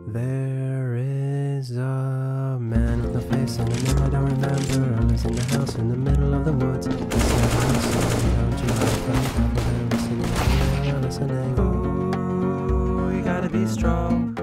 There is a man with no face and a name I don't remember. I was in the house in the middle of the woods. I said, don't you like that? Listening, oh, you gotta be strong.